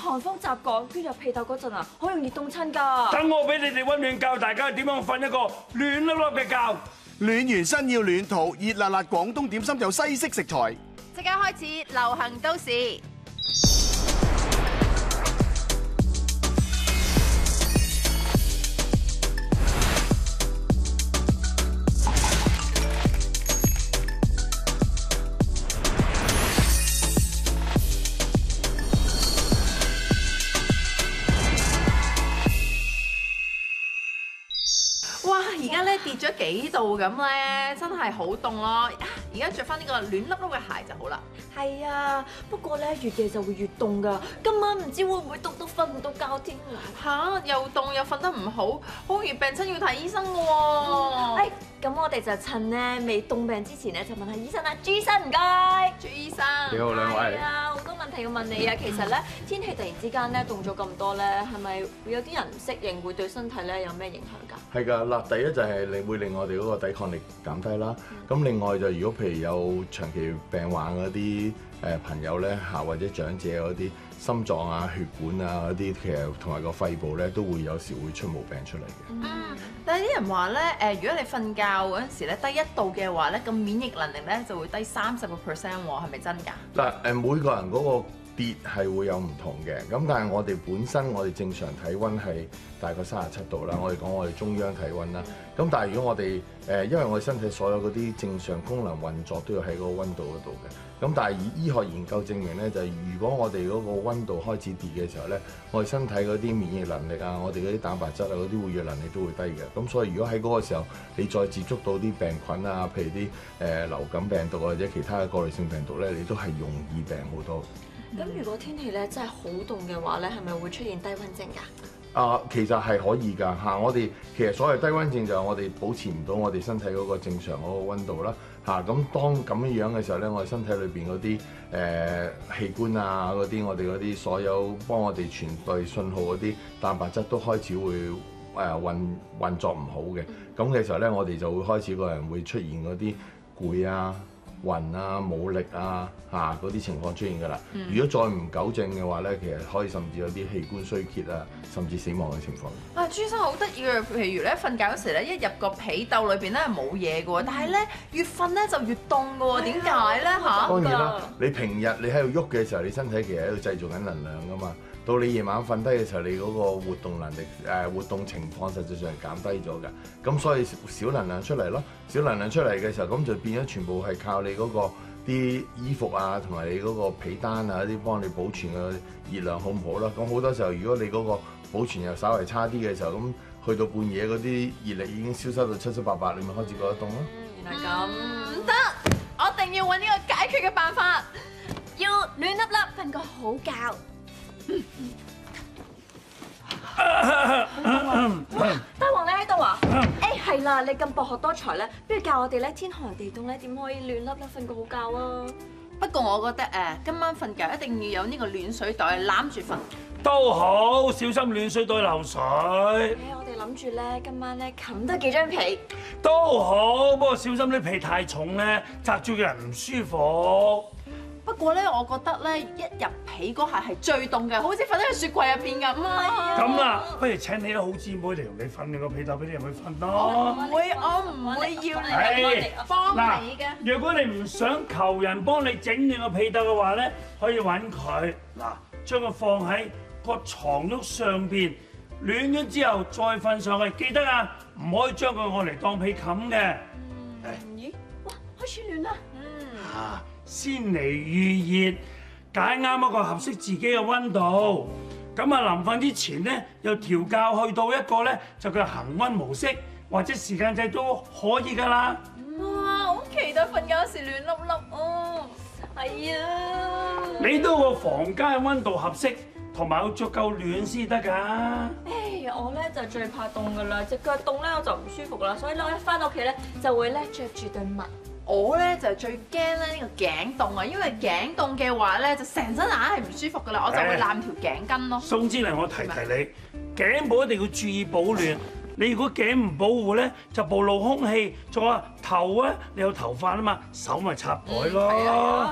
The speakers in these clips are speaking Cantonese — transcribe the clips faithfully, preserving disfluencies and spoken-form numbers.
寒風襲港，捐入被竇嗰陣啊，好容易凍親㗎。 等我俾你哋溫暖教大家點樣瞓一個暖粒粒嘅覺。 暖完身要暖肚，熱辣辣廣東點心有西式食材。 即刻開始流行都市。哇！而家咧跌咗幾度咁咧，真係好凍咯。而家着翻呢個暖粒粒嘅鞋就好啦。 係啊，不過咧越夜就會越凍㗎。今晚唔知會唔會凍到瞓唔到覺添啊！ 吓，又凍又瞓得唔好，好容易病親要睇醫生㗎喎。 誒，咁我哋就趁咧未凍病之前咧，就問下醫生啦。朱醫生唔該， 朱醫生。 你好，兩位。 係啊，好多問題要問你啊。其實咧，天氣突然之間咧凍咗咁多咧，係咪會有啲人唔適應，會對身體咧有咩影響㗎？ 係㗎，嗱，第一就係你會令我哋嗰個抵抗力減低啦。咁另外就如果譬如有長期病患嗰啲誒朋友咧嚇，或者長者嗰啲心臟啊、血管啊嗰啲，其實同埋個肺部咧都會有時會出毛病出嚟嘅。 嗯，但係啲人話咧誒，如果你瞓覺嗰陣時咧低一度嘅話咧，咁免疫能力咧就會低三十個 percent 喎，係咪真㗎？ 嗱誒，每個人嗰個跌係會有唔同嘅，咁但係我哋本身我哋正常體温係大概三十七度啦，我哋講我哋中央體温啦。咁但係如果我哋誒，因為我哋身體所有嗰啲正常功能運作都要喺嗰個温度嗰度嘅。咁但係以醫學研究證明咧，就係如果我哋嗰個温度開始跌嘅時候咧，我哋身體嗰啲免疫能力啊，我哋嗰啲蛋白質啊嗰啲活躍能力都會低嘅。咁所以如果喺嗰個時候你再接觸到啲病菌啊，譬如啲誒流感病毒或者其他嘅過濾性病毒咧，你都係容易病好多。 咁如果天氣咧真係好凍嘅話咧，係咪會出現低温症㗎？ 啊，其實係可以㗎嚇，我哋其實所謂低温症就係我哋保持唔到我哋身體嗰個正常嗰個温度啦嚇。咁當咁樣樣嘅時候咧，我哋身體裏邊嗰啲誒器官啊，嗰啲我哋嗰啲所有幫我哋傳遞信號嗰啲蛋白質都開始會誒運運作唔好嘅。咁嘅時候咧，我哋就會開始個人會出現嗰啲攰啊、暈啊、冇力啊嚇嗰啲情況出現㗎啦。嗯、如果再唔糾正嘅話咧，其實可以甚至有啲器官衰竭啊，甚至死亡嘅情況。 啊，朱醫生好得意嘅，譬如咧瞓覺嗰時咧，一入個被竇裏邊咧係冇嘢嘅喎，但係咧越瞓咧就越凍嘅喎，點解咧嚇？ 當然啦，你平日你喺度喐嘅時候，你身體其實喺度製造緊能量㗎嘛。到你夜晚瞓低嘅時候，你嗰個活動能力誒、呃、活動情況實際上係減低咗嘅，咁所以少能量出嚟咯，少能量出嚟嘅時候，咁就變咗全部係靠你嗰、嗰個啲衣服啊，同埋你嗰個被單啊，一啲幫你保存嘅熱量好唔好啦？咁好多時候，如果你嗰個保存又稍為差啲嘅時候，咁去到半夜嗰啲熱力已經消失到七七八八，你咪開始覺得凍咯。 原來咁， 唔得，我一定要揾呢個解決嘅辦法， 要暖粒粒瞓個好覺。大王你喺度啊？誒係啦，你咁博學多才咧，不如教我哋咧天寒地凍咧點可以暖粒粒瞓個好覺啊！ 不過我覺得誒，今晚瞓覺一定要有呢個暖水袋攬住瞓。 都好，小心暖水袋漏水。 誒，我哋諗住咧今晚咧冚多幾張被。 都好，不過小心啲被太重咧，擲住個人唔舒服。 不過咧，我覺得咧一入被嗰下係最凍嘅，好似瞓喺個雪櫃入邊咁啊！ 咁啦，不如請你啲好姊妹嚟同你瞓個被竇俾你入去瞓咯。 唔會，我唔會要你幫你嘅。 如果你唔想求人幫你整亂個被竇嘅話咧，可以揾佢嗱，將佢放喺個床褥上邊，暖咗之後再瞓上去。記得啊，唔可以將佢攞嚟當被冚嘅。 咦？哇，開始暖啦！ 嗯。 啊！先嚟預熱，揀啱一個合適自己嘅温度。咁啊，臨瞓之前咧，又調校去到一個咧就叫恆温模式，或者時間掣都可以㗎啦。 哇！好期待瞓覺時暖粒粒哦。 係啊。 你都個房間嘅温度合適，同埋要足夠暖先得㗎。 誒，我咧就最怕凍㗎啦，隻腳凍咧我就唔舒服啦，所以咧我一翻到屋企咧就會咧着住對襪。 我咧就最驚咧呢個頸凍啊，因為頸凍嘅話咧就成身硬係唔舒服噶啦，我就會攬條頸巾咯。 宋之玲，我提提你，頸部一定要注意保暖。你如果頸唔保護咧，就暴露空氣。仲有頭咧，你有頭髮啊嘛，手咪插袋咯。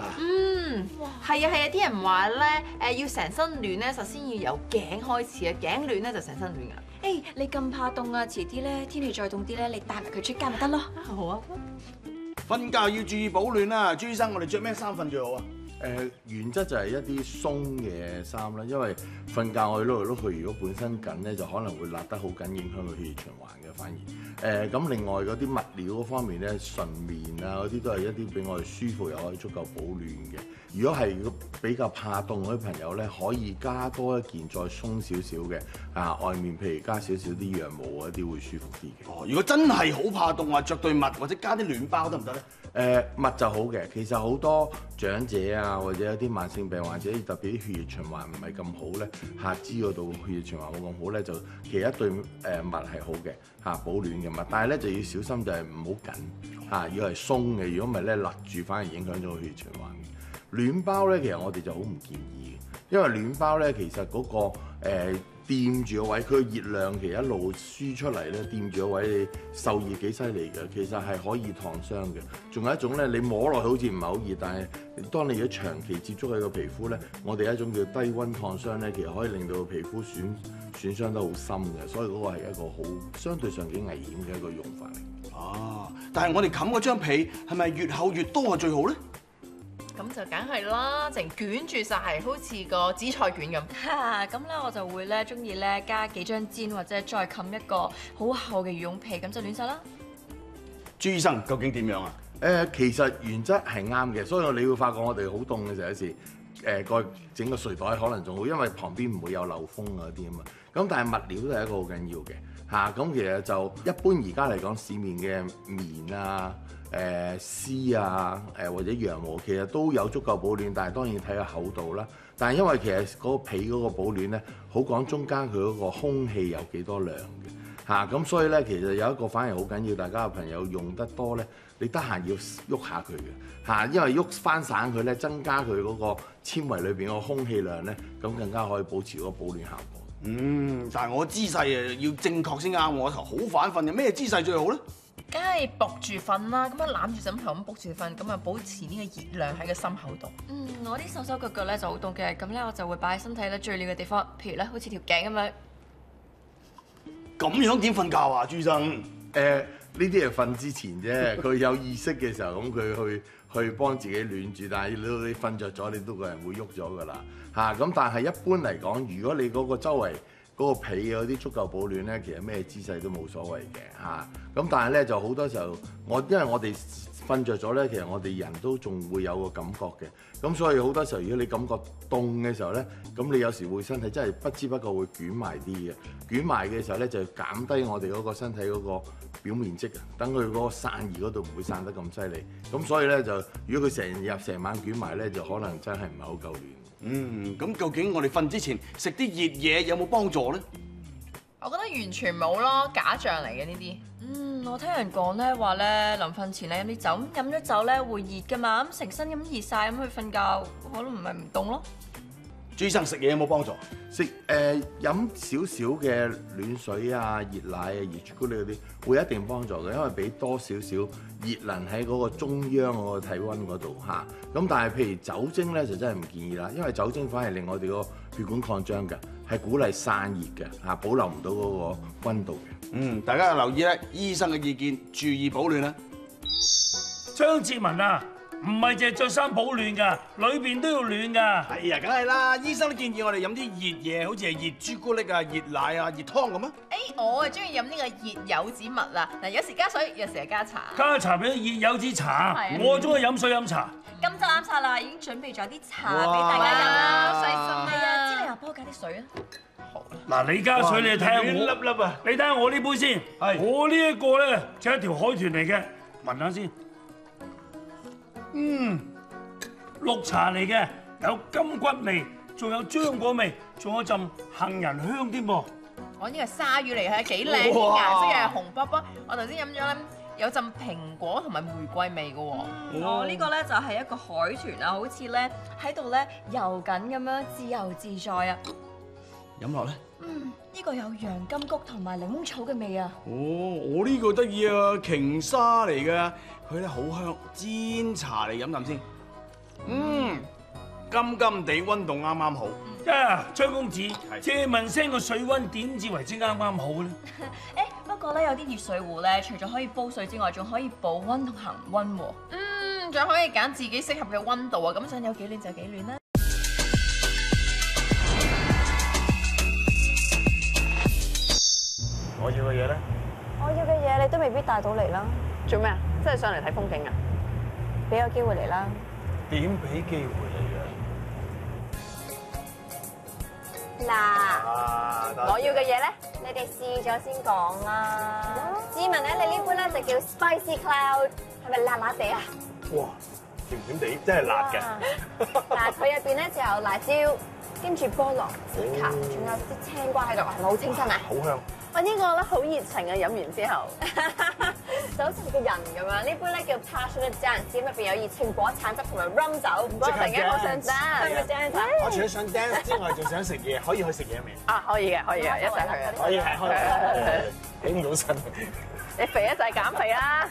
嗯，係啊係啊，啲人話咧誒要成身暖咧，首先要由頸開始啊，頸暖咧就成身暖㗎啦。 誒，你咁怕凍啊？遲啲咧天氣再凍啲咧，你帶埋佢出街咪得咯。 好啊。 瞓覺要注意保暖啦，朱醫生，我哋着咩衫瞓最好啊？ 誒原則就係一啲鬆嘅衫啦，因為瞓覺我哋碌嚟碌去，如果本身緊咧，就可能會勒得好緊，影響個血液循環嘅。反而誒咁、呃、另外嗰啲物料嗰方面咧，純棉啊嗰啲都係一啲俾我哋舒服又可以足夠保暖嘅。如果係比較怕凍嗰啲朋友咧，可以加多一件再鬆少少嘅啊，外面譬如加少少啲羊毛嗰啲會舒服啲嘅。 哦，如果真係好怕凍啊，着對襪或者加啲暖包得唔得咧？ 誒襪就好嘅，其實好多長者啊，或者有啲慢性病患者，特別啲血液循環唔係咁好咧，下肢嗰度血液循環冇咁好咧，就其實一對誒襪係好嘅嚇，保暖嘅襪，但係咧就要小心就係唔好緊嚇，要係鬆嘅，如果唔係咧勒住反而影響咗個血液循環。暖包咧，其實我哋就好唔建議嘅，因為暖包咧其實嗰、嗰個、呃掂住個位，佢個熱量其實一路輸出嚟咧，掂住個位你受熱幾犀利嘅，其實係可以燙傷嘅。仲有一種咧，你摸落去好似唔係好熱，但係當你如果長期接觸喺個皮膚咧，我哋一種叫低溫燙傷咧，其實可以令到個皮膚損損傷得好深嘅，所以嗰個係一個好相對上幾危險嘅一個用法嚟。 啊！但係我哋冚嗰張被係咪越厚越多係最好咧？ 咁就梗係啦，淨捲住晒，好似個紫菜卷咁。 嚇，咁咧我就會咧中意咧加幾張氈或者再冚一個好厚嘅羽絨被，咁就暖晒啦。 朱醫生究竟點樣啊？ 誒、呃，其實原則係啱嘅，所以你會發覺我哋好凍嘅時候有時誒個整個睡袋可能仲好，因為旁邊唔會有漏風嗰啲啊嘛。咁但係物料都係一個好緊要嘅嚇。咁、啊、其實就一般而家嚟講，市面嘅棉啊、誒絲啊、誒、呃、或者羊毛，其實都有足夠保暖，但係當然睇下厚度啦。但係因為其實嗰個被嗰個保暖咧，好講中間佢嗰個空氣有幾多量嘅嚇。咁、啊、所以咧，其實有一個反而好緊要，大家嘅朋友用得多咧，你得閒要喐下佢嘅嚇，因為喐翻散佢咧，增加佢嗰個纖維裏邊個空氣量咧，咁更加可以保持嗰個保暖效果。 嗯，但係我姿勢啊要正確先啱，我頭好反瞓嘅，咩姿勢最好咧？ 梗係伏住瞓啦，咁樣攬住枕頭咁伏住瞓，咁啊保持呢個熱量喺個心口度。 嗯，我啲手手腳腳咧就好凍嘅，咁咧我就會擺喺身體咧最暖嘅地方，譬如咧好似條頸咁樣。 咁樣點瞓覺啊，朱生？ 誒、呃，呢啲係瞓之前啫，佢有意識嘅時候，咁佢去去幫自己暖住，但係你你瞓着咗，你都個人會喐咗噶啦嚇。咁、啊、但係一般嚟講，如果你嗰個周圍嗰個被有啲足夠保暖咧，其實咩姿勢都冇所謂嘅嚇。咁、啊、但係咧就好多時候，我因為我哋瞓着咗咧，其實我哋人都仲會有個感覺嘅。咁所以好多時候，如果你感覺凍嘅時候咧，咁你有時會身體真係不知不覺會捲埋啲嘅。捲埋嘅時候咧，就減低我哋嗰個身體嗰個表面積啊，等佢嗰個散熱嗰度唔會散得咁犀利。咁所以咧就，如果佢成日成晚捲埋咧，就可能真係唔係好夠暖。 嗯，咁究竟我哋瞓之前食啲熱嘢有冇幫助咧？ 我覺得完全冇咯，假象嚟嘅呢啲。 嗯，我聽人講咧話咧，臨瞓前咧飲啲酒，咁飲咗酒咧會熱噶嘛，咁成身咁熱晒，咁去瞓覺，可能唔係唔凍咯。 朱醫生食嘢有冇幫助？ 食誒飲少少嘅暖水啊、熱奶啊、熱朱古力嗰啲，會有一定幫助嘅，因為俾多少少熱能喺嗰個中央嗰個體溫嗰度嚇。咁但係譬如酒精咧就真係唔建議啦，因為酒精反而令我哋個血管擴張嘅，係鼓勵散熱嘅嚇，保留唔到嗰個溫度嘅。 嗯，大家要留意咧，醫生嘅意見，注意保暖啦。 張志文啊！唔係淨係着衫保暖㗎，裏邊都要暖㗎。 係啊，梗係啦，醫生都建議我哋飲啲熱嘢，好似係熱朱古力啊、熱奶啊、熱湯咁啊。 誒，我啊中意飲呢個熱柚子蜜啊，嗱，有時加水，有時加茶。 加茶俾熱柚子茶，我中意飲水飲茶。 咁就啱晒啦，已經準備咗啲茶俾大家飲啦，細心係啊，知你又幫我加啲水啊。 好。嗱，你加水你睇下我， 粒粒啊！ 你睇下我呢杯先， 係我呢一個咧就係一條海豚嚟嘅，聞下先。嗯，綠茶嚟嘅，有金桔味，仲有漿果味，仲有陣杏仁香添噃。 我呢個鯊魚嚟係幾靚，啲顏色又係紅卜卜。我頭先飲咗咧，有陣蘋果同埋玫瑰味嘅喎。 我呢個咧就係一個海豚啊，好似咧喺度咧游緊咁樣，自由自在啊！ 飲落咧。 嗯，呢個有洋甘菊同埋檸檬草嘅味啊！ 哦，我呢個得意啊，鯨鯊嚟㗎，佢咧好香，煎茶嚟飲啖先。 嗯，金金地温度啱啱好。 啊，張公子，借問聲個水溫點至為之啱啱好咧？ 誒不過咧有啲熱水壺咧，除咗可以煲水之外，仲可以保溫同恆溫喎。 嗯，仲可以揀自己適合嘅温度啊！咁想有幾暖就幾暖啦。 我要嘅嘢咧？ 我要嘅嘢你都未必帶到嚟啦。 做咩啊？真係上嚟睇風景啊？ 俾個機會嚟啦。 點俾機會你嗱，我要嘅嘢咧，你哋試咗先講啦。志文咧，你呢杯咧就叫 Spicy Cloud， 係咪辣辣地啊？ 哇，甜甜地，真係辣嘅。 嗱，佢入邊咧就有辣椒，跟住菠蘿、紫茄，仲有啲青瓜喺度，係咪好清新啊？ 好香。 喂，呢個咧好熱情啊！飲完之後， 就好似你個人咁樣。呢杯咧叫 Passionate Dance， 入邊有熱情果橙汁同埋 rum 酒，唔該，突然間好想 dance，係咪 dance？ 我除咗想 dance 之外，仲想食嘢，可以去食嘢未？ 啊，可以嘅，可以嘅，一齊去啊！ 可以係，可以。起唔到身。 你肥一就係減肥啦！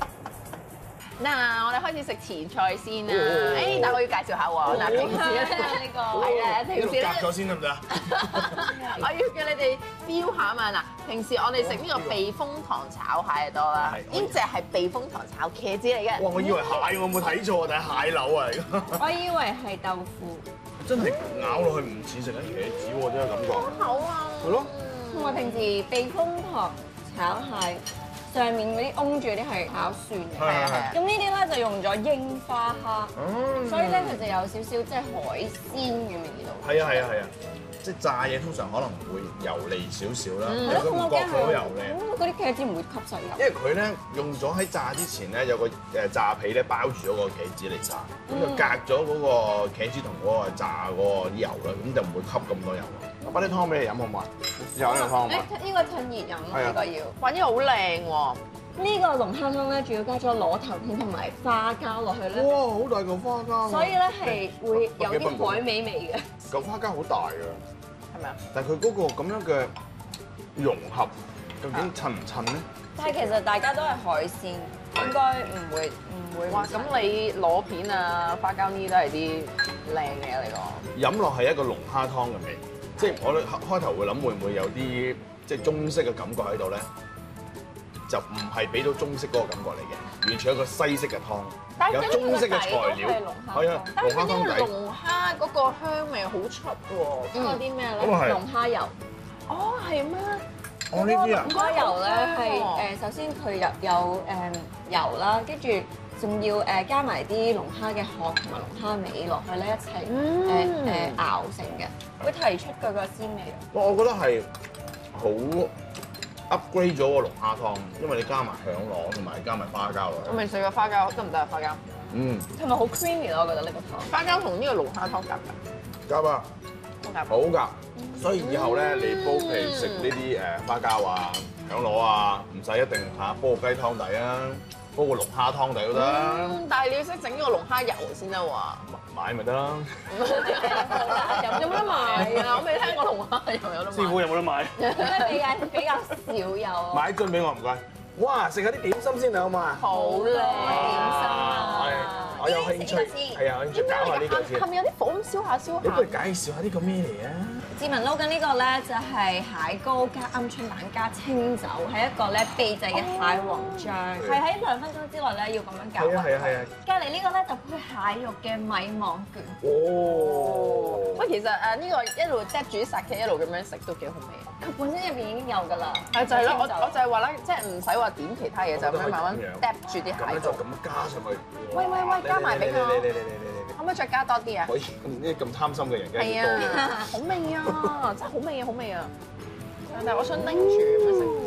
嗱，我哋開始食前菜先啦。誒，但我要介紹下喎。嗱，平時咧呢個係啊，平時咧夾咗先得唔得啊？ 我要叫你哋標下啊嘛。嗱，平時我哋食呢個避風塘炒蟹多啦，呢隻係避風塘炒茄子嚟嘅。 哇！我以為蟹，我冇睇錯，但係蟹柳啊！ 我以為係豆腐， 真係咬落去唔似食緊茄子喎，真係感覺。 好啊！ 係咯。 同埋平時避風塘炒蟹上面嗰啲擁住嗰啲係炒蒜嘅， 係啊係啊咁呢啲咧就用咗櫻花蝦， 嗯所以咧佢就有少少即係海鮮嘅味道。 係啊係啊係啊！即係炸嘢通常可能會油膩少少啦， 係你都唔覺佢好油膩。 咁嗰啲茄子唔會吸晒油。 因為佢咧用咗喺炸之前咧有個誒炸皮咧包住咗個茄子嚟炸，咁就隔咗嗰個茄子同嗰個炸嗰個啲油啦，咁就唔會吸咁多油。我擺啲湯俾你飲好唔好啊？試下呢個湯好唔好啊？ 誒呢個趁熱飲係啊呢個要。 哇！呢個好靚喎。 呢個龍蝦湯咧，仲要加咗螺頭片同埋花膠落去咧， 哇！好大嚿花膠， 所以咧係會有啲海味味嘅。 嚿花膠好大㗎， 係咪啊？ 但係佢嗰個咁樣嘅融合，究竟襯唔襯咧？ 但係其實大家都係海鮮，應該唔會唔會。 哇！咁你螺片啊、花膠呢都係啲靚嘅嚟講。 飲落係一個龍蝦湯嘅味，即係我哋開頭會諗會唔會有啲即係中式嘅感覺喺度咧？就唔係俾到中式嗰個感覺嚟嘅，完全係一個西式嘅湯，有中式嘅材料，係啊，龍蝦湯底。 龍蝦嗰個香味好出喎。 加咗啲咩咧？ 咁啊係龍蝦油。 哦，係咩？ 哦，呢啲啊龍，蝦油咧係誒，首先佢入有誒油啦，跟住仲要誒加埋啲龍蝦嘅殼同埋龍蝦尾落去咧一齊誒誒熬成嘅，會提出佢個鮮味。 我我覺得係好 upgrade 咗個龍蝦湯，因為你加埋響螺同埋加埋花膠落去。 我未試過花膠，得唔得啊？花膠？ 嗯， 同埋好 creamy 咯，我覺得呢個湯。 花膠同呢個龍蝦湯夾㗎。 夾啊， 好夾。 好㗎。所以以後咧，你煲譬如食呢啲誒花膠啊、響螺啊，唔使一定嚇煲個雞湯底啊，煲個龍蝦湯底都得， 嗯，但係你要識整呢個龍蝦油先得喎。 買咪得啦。 有冇得賣啊？我未聽過龍蝦油有得賣。 師傅有冇得買？ 比較比較少有啊。 買樽俾我唔該。哇！食下啲點心先啦，好嘛？ 好靚點心啊係，我有興趣，係啊，我有興趣搞下呢個先。 係咪有啲火咁燒下燒下？ 你不如介紹下呢個咩嚟啊？ 志文撈緊呢個咧就係蟹膏加鵪鶉蛋加清酒，係一個咧秘製嘅蟹黃醬，係喺兩分鐘之內咧要咁樣搞。 係啊係啊係啊！ 隔離呢個咧就配蟹肉嘅米網卷。 哦， 喂，其實誒呢個一路嗒住啲殺雞一路咁樣食都幾好味。 佢本身入邊已經有㗎啦。 係就係咯，我清酒我就係話咧，即係唔使話點其他嘢，就咁樣慢慢嗒住啲蟹膏。 咁咧就咁加上去。 喂喂喂，加埋俾我。 你你你你你你可唔可以再加多啲啊？ 可以，呢啲咁貪心嘅人梗係係要多嘅。 啊，好味啊，真係好味啊，好味啊！但係我想拎住咁樣食。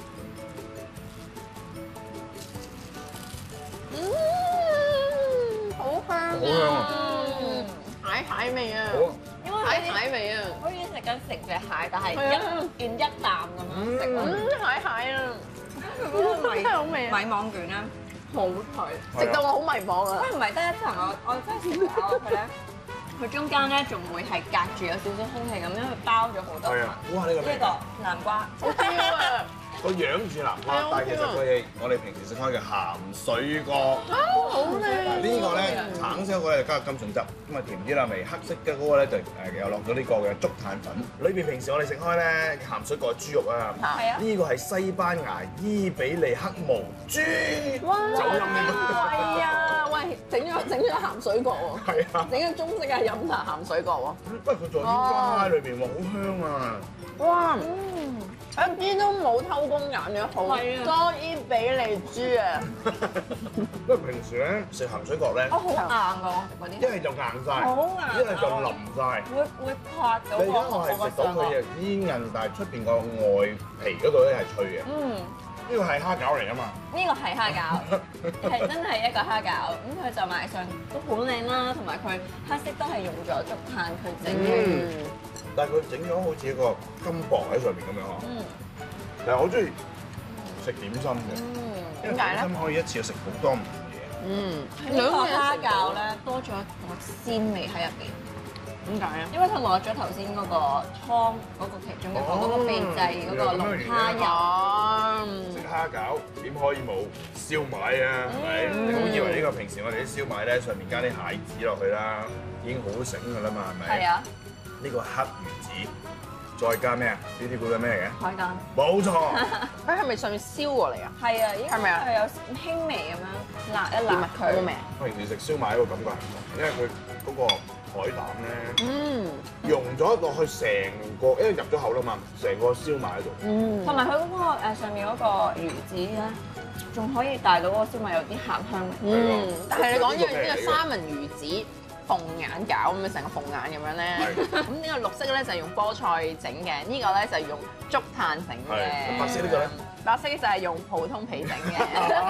嗯，好香好香啊！ 嗯，蟹蟹味啊， 好啊， 因為蟹蟹味啊， 好似食緊成隻蟹，但係係啊一件一啖咁樣食嗯， 咯。 蟹蟹啊， 米真係好味啊！ 米網卷咧好脆。 食到我好迷茫啊！ 佢唔係得一層，我我真係食飽佢咧，佢中間咧仲會係隔住有少少空氣咁樣，佢包咗好多層。 係啊！哇！呢個味呢個南瓜， 好焦啊！ 個樣似南瓜，但係其實佢係我哋平時食開嘅鹹水角。 好靚！ 呢個咧橙色嗰個咧加入甘筍汁，咁啊甜啲啦味。黑色嘅嗰個咧就誒又落咗呢個嘅竹炭粉。裏邊平時我哋食開咧鹹水角豬肉啊， 係啊， 呢個係西班牙伊比利黑毛豬。 哇！ 酒飲呢個係啊，喂，整咗整咗鹹水角喎。 係啊， 整咗中式嘅飲茶鹹水角喎。 不過佢仲有啲花喺裏邊喎，好香啊！ 哇！一啲都冇偷工減料，好多伊比利豬啊！ 因為平時咧食鹹水角咧哦，，好硬㗎嗰啲， 一係就硬晒， 好硬一係就腍晒。 會會拍到你而家個我係食到上佢嘅煙韌，但係出邊個外皮嗰度咧係脆嘅。 嗯。 呢個係蝦餃嚟㗎嘛？ 呢個係蝦餃，係真係一個蝦餃。咁佢就賣相都好靚啦，同埋佢黑色都係用咗竹炭去整嘅。 但係佢整咗好似一個金箔喺上面咁樣嗬。 嗯。 但係我中意食點心嘅， 嗯。 因為點心可以一次食好多唔同嘢。 嗯， 呢個蝦餃咧多咗一個鮮味喺入邊。 點解啊？ 因為佢攞咗頭先嗰個湯嗰個其中一個嗰個秘製嗰個龍蝦油。 哦， 食蝦餃點可以冇燒賣啊？係咪？你唔好以為呢個平時我哋啲燒賣咧上面加啲蟹子落去啦，已經好醒㗎啦嘛，係咪？ 係啊。 呢個黑魚子，再加咩啊？呢啲估到咩嚟嘅？ 海膽。 冇錯。 佢係咪上面燒過嚟啊？ 係啊，應該係咪啊係有輕微咁樣辣一辣佢。 好味啊！ 我平時食燒賣嗰個感覺係唔同，因為佢嗰個海膽咧， 嗯， 溶咗落去成個，因為入咗口啦嘛，成個燒賣喺度。 嗯， 同埋佢嗰個誒上面嗰個魚子咧，仲可以帶到嗰個燒賣有啲鹹香味。 嗯，但係你講呢個呢個三文魚子鳳眼餃咁樣成個鳳眼咁樣咧，咁呢個綠色咧就係用菠菜整嘅，呢個咧就係用竹炭整嘅。 係白色呢個咧？ 白色就係用普通皮整嘅。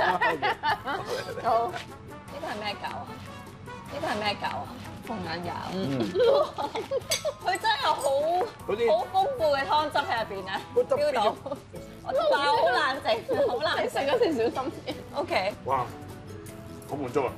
好， 呢個係咩餃啊？呢個係咩餃啊？鳳眼餃。 嗯， 佢真係好嗰啲好豐富嘅湯汁喺入邊啊！ 嗰汁飆到，我同埋好難整，好難食嗰時小心啲。 O K 哇，好滿足啊！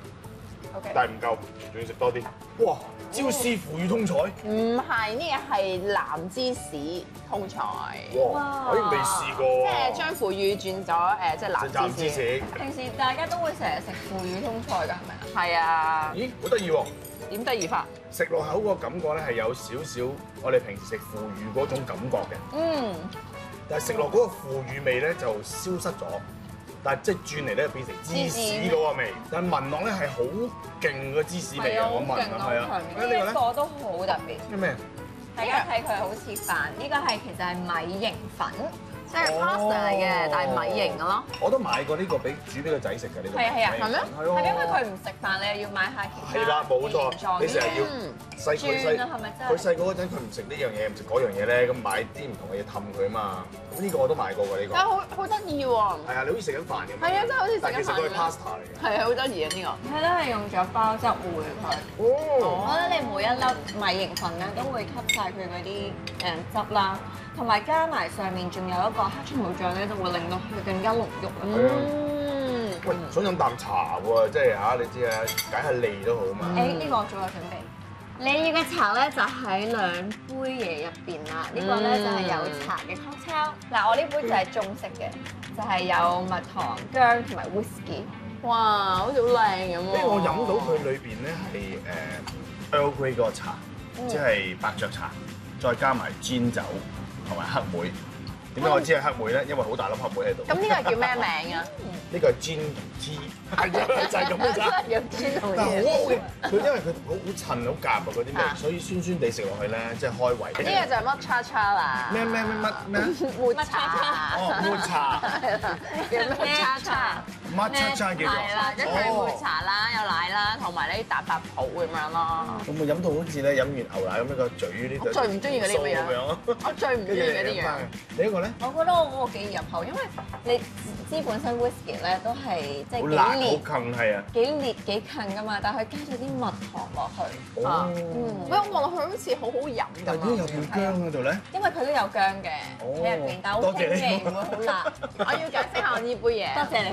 O K。 但係唔夠，仲要食多啲。哇！椒絲腐乳通菜， 唔係，呢個係藍芝士通菜。 哇！我已經未試過即喎。 係將腐乳轉咗誒，即係藍藍芝芝士。 士， 平時大家都會成日食腐乳通菜㗎，係咪啊？ 係啊， 咦，好得意喎！ 點得意法？ 食落口個感覺咧係有少少我哋平時食腐乳嗰種感覺嘅， 嗯。 但係食落嗰個腐乳味咧就消失咗，但係即係轉嚟咧變成芝士嗰個味，但係聞落咧係好勁嘅芝士味啊！我聞啊，係啊， 呢一個都好特別。 咩咩？ 大家睇佢好似飯，呢個係其實係米型粉。 即係 pasta 嚟嘅，但係米型嘅咯。 我都買過呢個俾煮俾個仔食嘅呢個。 係啊係啊， 係咩？ 係因為佢唔食飯，你又要買下其他。 係啦，冇錯。你成日要細佢細， 轉啊，係咪真係？ 佢細個嗰陣佢唔食呢樣嘢，唔食嗰樣嘢咧，咁買啲唔同嘅嘢氹佢啊嘛。咁呢個我都買過㗎呢個。 但係好好得意喎。 係啊，你好似食緊飯咁。 係啊，真係好似食緊飯咁。 但其實佢係 pasta 嚟嘅。 係啊，好得意啊呢個。 佢都係用咗包汁燴佢。 哦。 我覺得你每一粒米型粉咧都會吸晒佢嗰啲誒汁啦。同埋加埋上面仲有一個黑松露醬咧，就會令到佢更加濃郁啊！ 嗯， 喂，想飲啖茶喎，即係嚇你知啊，解下脷都好啊嘛。 誒，呢個我早有準備。你要嘅茶咧就喺兩杯嘢入邊啦。呢個咧就係有茶嘅 cocktail。嗱，我呢杯就係中式嘅，就係有蜜糖、薑同埋 whisky。 哇，好似好靚咁喎。 因為我飲到佢裏邊咧係誒 Earl Grey 嗰個茶，即係伯爵茶，再加埋煎酒。同埋黑莓，點解我知係黑莓咧？因為好大粒黑莓喺度。 咁呢個叫咩名啊？ 呢個係煎同芝，係啊，就係咁嘅咋。 有煎同但係好好芝。 嘅，佢因為佢好好襯好夾啊嗰啲味，所以酸酸地食落去咧，即係開胃。 呢個就係乜叉叉啦。 咩咩咩乜咩？ 抹茶。 哦，抹茶。 係啦，叫乜叉叉？ 乜叉叉叫做？ 係啦，跟住抹茶啦，有奶啦，同埋呢啲蛋白泡咁樣咯。 有冇飲到好似咧飲完牛奶咁樣個嘴呢度？ 我最唔中意嗰啲咁樣。我最唔中意嗰啲樣。 你呢個咧？ 我覺得我嗰個幾易入口，因為你知本身 whisky 咧都係即係幾好辣好烈、 近係啊！ 幾烈幾近噶嘛，但係佢加咗啲蜜糖落去。 啊， 嗯， 喂，我望落去好似好好飲但係點解有條薑喺度咧？ 因為佢都有薑嘅喺入邊，但係好輕微，唔會好辣。 我要解釋下我呢杯嘢。 多謝你。 好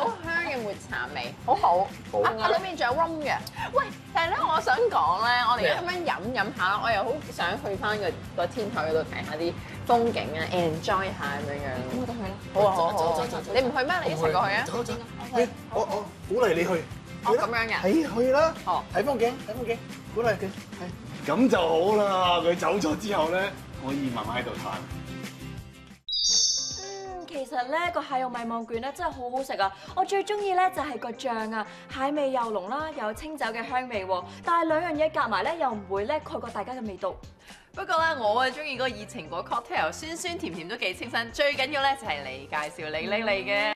好香嘅抹茶味，好好。啊，裏面仲有 rum 嘅。喂，但係咧，我想講咧，我哋而家咁樣飲飲下啦，我又好想去翻個個天台嗰度睇下啲風景啊 ，enjoy 下咁樣樣。咁我哋去啦。好啊，好啊，好啊。你唔去咩？你一齊過去啊！ 走走。我我鼓勵你去。 哦，咁樣嘅。 係去啦。 哦。 睇風景，睇風景，鼓勵佢。係。咁就好啦。佢走咗之後咧，可以慢慢喺度嘆。 其實咧個蟹肉米網卷咧真係好好食啊！我最中意咧就係個醬啊，蟹味又濃啦，又有清酒嘅香味喎。但係兩樣嘢夾埋咧又唔會咧蓋過大家嘅味道。 不過咧，我啊中意嗰個熱情果 cocktail，酸酸甜甜都幾清新。最緊要咧就係你介紹你拎嚟嘅。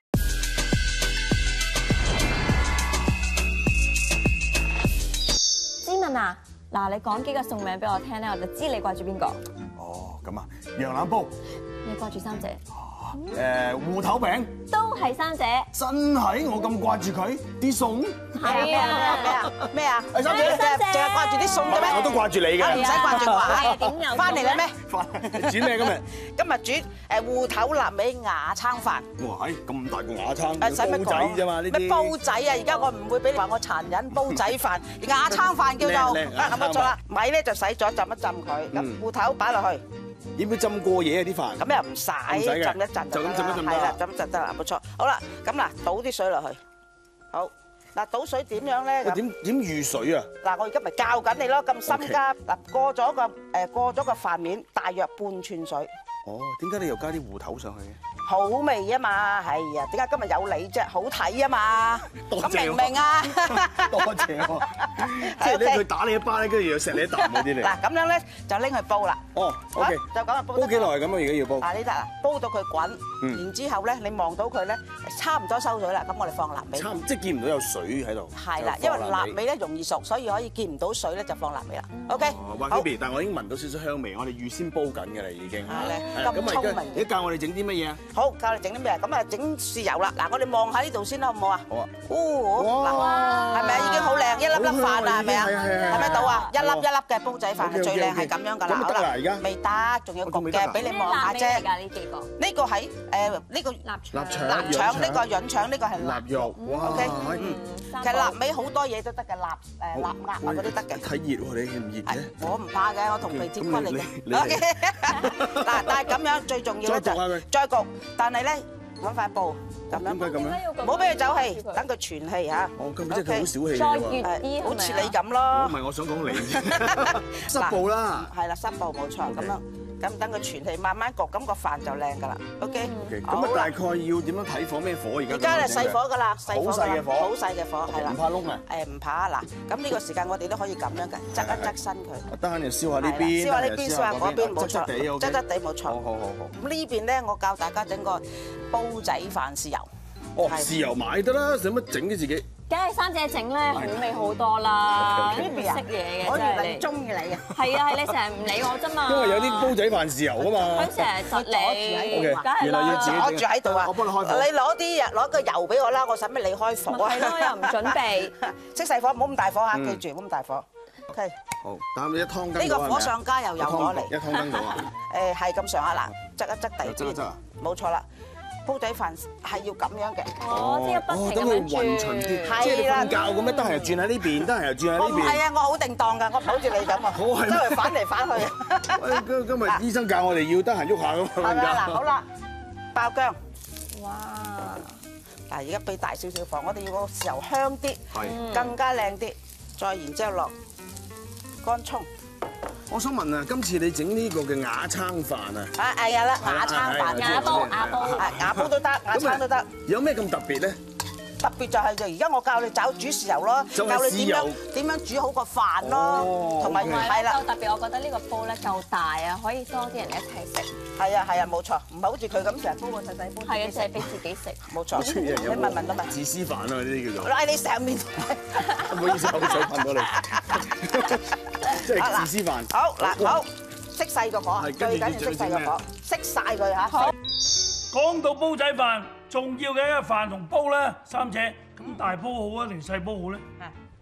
芝文啊，嗱你講幾個餸名俾我聽咧，我就知你掛住邊個。 哦，咁啊，羊腩煲。 你掛住三姐。 誒芋頭餅都係三姐， 真係我咁掛住佢啲餸。 係啊咩啊咩啊！ 係三姐， 淨係掛住啲餸嘅咩？ 我都掛住你嘅， 唔使掛住我啊！ 點有翻嚟啦咩？ 煮咩今日？ 今日煮誒芋頭臘味牙撐飯。 哇！咁大個牙撐， 誒使乜煲仔啫嘛呢啲。 咩煲仔啊？而家我唔會俾你話我殘忍，煲仔飯牙撐飯叫做啊，冇錯啦。米咧就洗咗浸一浸佢，咁芋頭擺落去。 要唔要浸過夜啊啲飯？ 咁又唔使浸一陣就咁浸一浸係啦，浸一陣得啦，冇錯。好啦，咁嗱倒啲水落去。好嗱，倒水點樣咧？ 點點預水啊？ 嗱，我而家咪教緊你咯，咁深加嗱過咗個誒過咗個飯面，大約半寸水。 哦，點解你又加啲芋頭上去嘅？ 好味啊嘛，係啊，點解今日有你啫？好睇啊嘛，咁明唔明啊？ 多謝喎，即係咧佢打你一巴咧，跟住又錫你一啖嗰啲嚟。 嗱，咁樣咧就拎去煲啦。 哦，OK， 就咁啊，煲煲幾耐咁啊？而家要煲？ 嗱，呢得啦，煲到佢滾，然之後咧你望到佢咧差唔多收水啦，咁我哋放臘味。 差唔即係見唔到有水喺度。 係啦，因為臘味咧容易熟，所以可以見唔到水咧就放臘味啦。OK， 哇，Phoebe，但係我已經聞到少少香味，我哋預先煲緊嘅啦已經。 係咧，咁聰明。 而家教我哋整啲乜嘢啊？ 好，教你整啲咩？咁啊，整豉油啦！嗱，我哋望下呢度先啦，好唔好啊？ 好啊。 哦，嗱，係咪已經好靚？一粒粒飯啦，係咪啊？睇唔睇到啊？一粒一粒嘅煲仔飯係最靚，係咁樣㗎啦。 咁得啦，而家未得，仲有焗嘅，俾你望下啫。 呢幾個呢個係誒呢個臘臘腸、 臘腸，呢個潤腸，呢個係臘肉。哇 ！OK，嗯，其實臘味好多嘢都得嘅，臘誒臘鴨啊嗰啲得嘅。 睇熱喎，你唔熱嘅？ 我唔怕嘅，我同皮接骨嚟嘅。OK，嗱，但係咁樣最重要咧就再焗，但係咧。揾塊布咁樣， 點解咁樣？ 唔好俾佢走氣，等佢傳氣嚇。 哦，咁即係佢好少氣再嘅熱啲， 好似你咁咯。 唔係，我想講你濕布啦。 係啦，濕布冇錯，咁樣咁等佢傳氣，慢慢焗，咁個飯就靚㗎啦。OK， 咁啊，大概要點樣睇火？咩火而家？ 而家係細火㗎啦，細火好細嘅火， 好細嘅火，係啦。 唔怕燶啊？ 誒唔怕嗱，咁呢個時間我哋都可以咁樣嘅，側一側身佢。 我得閒就燒下呢邊， 燒下呢邊，燒下嗰邊，冇錯， 質質地冇錯。 好好好好。 咁呢邊咧，我教大家整個煲仔飯豉油。 哦，豉油買得啦，使乜整啲自己？ 梗係三姐整咧，好味好多啦！呢邊識嘢嘅， 我真係你原來中意你啊！ 係啊，係你成日唔理我啫嘛。 因為有啲煲仔飯豉油啊嘛。 佢成日窒你，梗係原來要自己啦。 阻住喺度啊！ 我幫你開火。 你攞啲攞個油俾我啦，我使乜你開火啊？ 係咯，又唔準備。 熄細火，唔好咁大火嚇，記住唔好咁大火。OK。 好，等你一湯羹。 呢個火上加油油我嚟。 一湯羹到啊！ 誒係咁上下嗱，側一側地側一側啊冇錯啦。煲仔飯係要咁樣嘅。 哦，即係不停咁樣轉。 即係你瞓覺咁樣，得閒又轉喺呢邊，得閒又轉喺呢邊。 我唔係啊，我好定當㗎，我唔好似你咁啊，周圍反嚟反去。 喂，今今日醫生教我哋要得閒喐下咁啊。 係咪啊？嗱，好啦，爆薑。 哇！ 嗱，而家俾大少少火，我哋要個豉油香啲，更加靚啲。再然之後落乾葱。 我想問啊，今次你整呢個嘅瓦撐飯啊？ 啊係啊啦，瓦撐飯， 瓦煲瓦煲， 係瓦煲都得，瓦撐都得。 有咩咁特別咧？ 特別就係就而家我教你找煮豉油咯，教你點樣點樣煮好個飯咯，同埋係啦。 特別我覺得呢個煲咧夠大啊，可以多啲人一齊食。 係啊係啊，冇錯，唔係好似佢咁成日煲個細細煲。 係啊，就係俾自己食。 冇錯，你問問啊嘛。 自私飯啊，呢啲叫做。 拉你上面。 唔好意思，口水噴到你。即係自私飯。 好嗱，好熄細個火，最緊要熄細個火，熄晒佢嚇。 講到煲仔飯，重要嘅一個飯同煲咧，三姐咁大煲好啊定細煲好咧？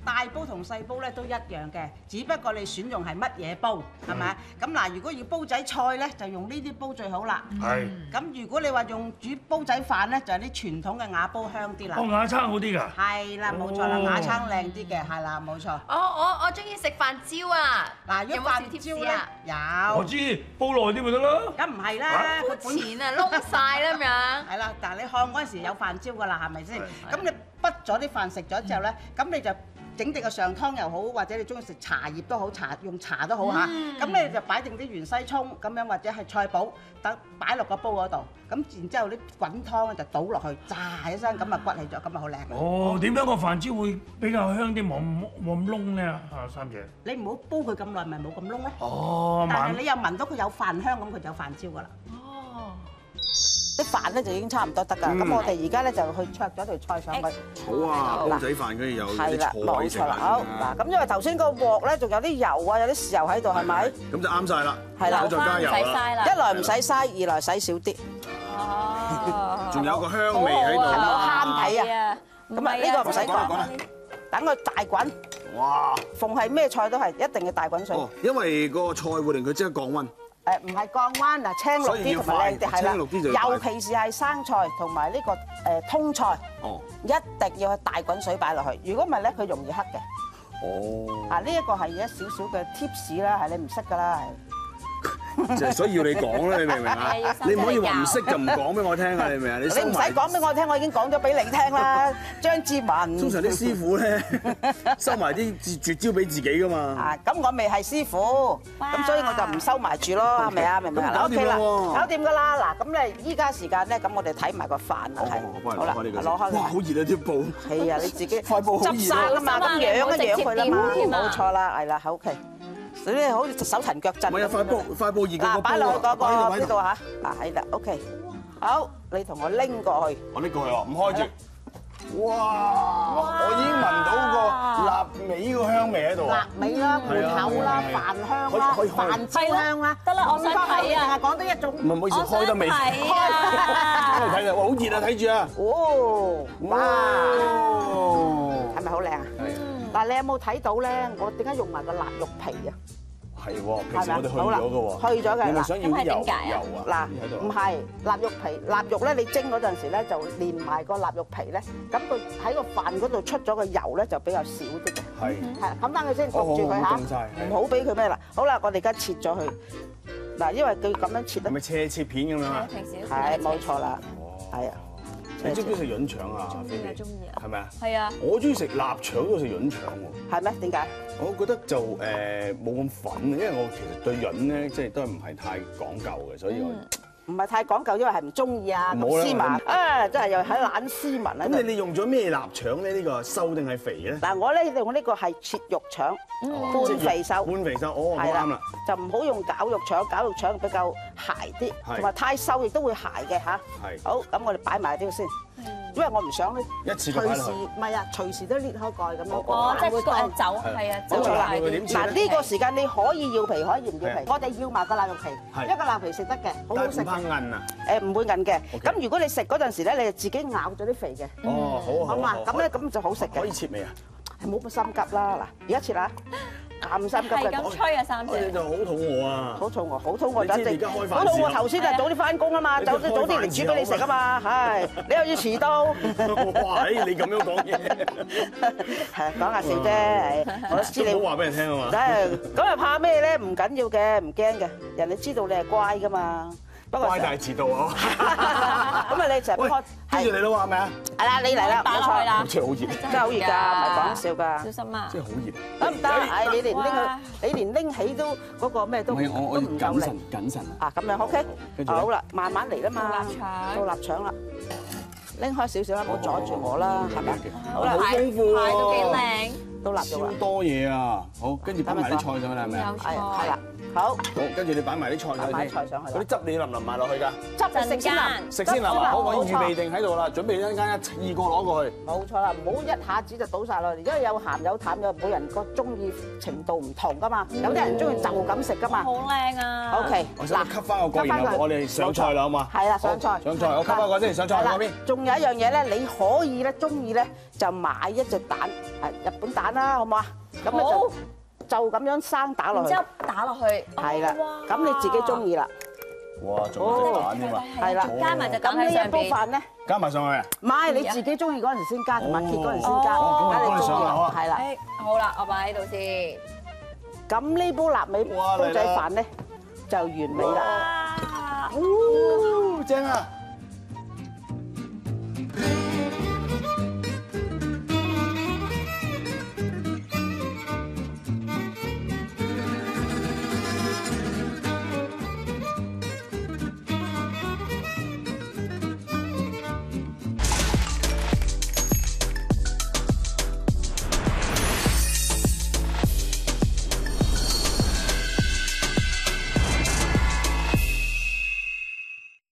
大煲同細煲咧都一樣嘅，只不過你選用係乜嘢煲，係咪啊？咁嗱，如果要煲仔菜咧，就用呢啲煲最好啦。 係。 咁如果你話用煮煲仔飯咧，就係啲傳統嘅瓦煲香啲啦。 哦，瓦撐好啲㗎。 係啦，冇錯啦，瓦撐靚啲嘅，係啦，冇錯。 我我我中意食飯焦啊！ 嗱，如果飯焦咧，有。 我知煲耐啲咪得咯。 咁唔係啦， 膚淺啊，燶晒啦咁樣。 係啦，但係你看嗰陣時有飯焦㗎啦，係咪先？咁你畢咗啲飯食咗之後咧，咁你就整定個上湯又好，或者你中意食茶葉都好，茶用茶都好嚇。咁你就擺定啲芫茜葱咁樣，或者係菜脯，等擺落個煲嗰度。咁然之後啲滾湯咧就倒落去，炸一聲咁啊骨起咗，咁啊好靚。 哦，點解個飯焦會比較香啲，冇咁冇咁燶咧？啊，三姐。 你唔好煲佢咁耐，咪冇咁燶咯。 哦， 但係你又聞到佢有飯香，咁佢就有飯焦㗎啦。 哦。 啲飯咧就已經差唔多得㗎，咁我哋而家咧就去灼咗條菜上去。 好啊，煲仔飯跟住有啲係啦， 菜冇錯啦。好嗱，咁因為頭先個鑊咧仲有啲油啊，有啲豉油喺度，係咪？ 咁就啱晒啦。 係啦， 再加油啦。 一來唔使嘥，二來使少啲。 哦。 仲有個香味喺度。 係咪好慳皮啊？咁啊，呢個唔使講，等佢大滾。 哇！ 逢係咩菜都係一定要大滾水。 哦，因為個菜會令佢即刻降溫。 誒唔係降溫嗱，青綠啲同埋靚啲係啦，尤其是係生菜同埋呢個誒通菜，哦，一定要去大滾水擺落去。如果唔係咧，佢容易黑嘅。哦。啊，呢一個係一少少嘅 tips 啦，係你唔識㗎啦，係。 就係所以要你講啦，你明唔明啊？你唔可以話唔識就唔講俾我聽啊！你明唔明啊？你唔使講俾我聽，我已經講咗俾你聽啦。張志文。 通常啲師傅咧收埋啲絕招俾自己㗎嘛。 啊，咁我未係師傅，咁所以我就唔收埋住咯，係咪啊？明唔明啊？ 搞掂啦喎！ 搞掂㗎啦！嗱，咁咧依家時間咧，咁我哋睇埋個飯啦，係。好啦，攞開。 哇！好熱啊啲布。係啊，你自己塊布好熱啊。 執晒啦嘛，咁養一養佢啦嘛，冇錯啦，係啦，好 OK。你咧好似手騰腳震。唔係啊，塊布塊布熱過個煲啊！ 擺落去嗰個呢度嚇，嗱係啦 OK，好，你同我拎過去。 我拎過去喎，唔開住。哇！我已經聞到個臘味個香味喺度。臘味啦，芋頭啦，飯香啦，飯焦香啦。 得啦，我想睇啊！ 講得一種。 唔係唔好意思，開得未？開。睇啊！哇，好熱啊！睇住啊！哦，哇！係咪好靚啊？係。嗱，你有冇睇到咧？我點解用埋個臘肉皮啊？係喎，平時我哋去咗嘅喎。去咗嘅。你咪想要啲油油啊？嗱，唔係臘肉皮，臘肉咧你蒸嗰陣時咧就連埋個臘肉皮咧，咁佢喺個飯嗰度出咗個油咧就比較少啲嘅。係。係，冚翻佢先，焗住佢嚇，唔好俾佢咩啦。好啦，我哋而家切咗佢。嗱，因為佢咁樣切咧。係咪切切片咁樣啊？平時。係，冇錯啦。係啊。你中唔中意食潤腸啊？ 中意啊，中意啊。 係咪啊？係啊。 我中意食臘腸，都食潤腸喎。 係咩？點解？ 我覺得就誒冇咁粉，因為我其實對潤咧，即係都係唔係太講究嘅，所以我唔係太講究，因為係唔中意啊，咁斯文啊，真係又喺懶斯文啊。 咁你你用咗咩臘腸咧？呢個瘦定係肥咧？ 嗱，我咧用呢個係切肉腸，半肥瘦。半肥瘦，哦，啱啦。 就唔好用絞肉腸，絞肉腸比較柴啲，同埋太瘦亦都會柴嘅嚇。係。好，咁我哋擺埋啲先。因為我唔想咧，隨時唔係啊，隨時都裂開蓋咁樣。 哦，即係個酒係啊， 冇錯啦。嗱呢個時間你可以要皮，可以唔要皮。我哋要埋個臘肉皮，一個臘皮食得嘅，好好食。 唔怕韌啊？ 誒唔會韌嘅。咁如果你食嗰陣時咧，你就自己咬咗啲肥嘅。 哦，好啊。 好嘛，咁咧咁就好食嘅。 可以切未啊？ 係冇咁心急啦。嗱，而家切啦。咁心急嘅， 係咁吹啊三姐， 你就好肚餓啊！ 好肚餓，好肚餓， 你知而家開飯時， 好肚餓頭先就早啲翻工啊嘛，早啲早啲嚟煮俾你食啊嘛，係你又要遲到。 哇！誒，你咁樣講嘢， 係講下笑啫，我都知你。 唔好話俾人聽啊嘛。 誒，咁又怕咩咧？唔緊要嘅，唔驚嘅，人哋知道你係乖噶嘛。 乖大遲到啊！ 咁啊，你成日開， 跟住你啦喎，係咪啊？ 係啦，你嚟啦，冇錯啦。 真係好熱， 真係好熱㗎，唔係講笑㗎。 小心啊！ 真係好熱。 得唔得？誒，你連拎佢，你連拎起都嗰個咩都都唔夠力。 謹慎啊，咁樣 OK。好啦，慢慢嚟啦嘛。 到臘腸。 到臘腸啦。拎開少少啦，唔好阻住我啦，係咪？ 好啦，好豐富喎。 排到幾靚。 到臘肉啦。 超多嘢啊！好，跟住擺埋啲菜上去啦，係咪啊？ 係係啦。好， 好，跟住你擺埋啲菜上去。 擺菜上去。 嗰啲汁你淋唔淋埋落去㗎？ 汁食先淋， 食先淋啊！好，我已經預備定喺度啦，準備一陣間一次過攞過去。 冇錯啦，唔好一下子就倒晒落嚟，因為有鹹有淡，有每人個中意程度唔同㗎嘛。有啲人中意就咁食㗎嘛。 好靚啊 ！OK， 我想吸翻個蓋，然後我哋上菜啦，好嘛？ 係啦，上菜。 上菜，我吸翻個先，上菜嗰邊。 仲有一樣嘢咧，你可以咧中意咧就買一隻蛋，係日本蛋啦，好唔好啊？咁你就就咁樣生打落去。 然之後打落去。 係啦，咁你自己中意啦。 哇，仲有隻蛋添啊！ 係啦， 加埋就咁呢一煲飯咧， 加埋上去啊！ 唔係你自己中意嗰陣時先加，同埋揭嗰陣時先加， 哦咁我幫你上口啊係啦。 誒好啦，我擺喺度先。 咁呢煲臘味煲仔飯咧就完美啦。 哦，正啊！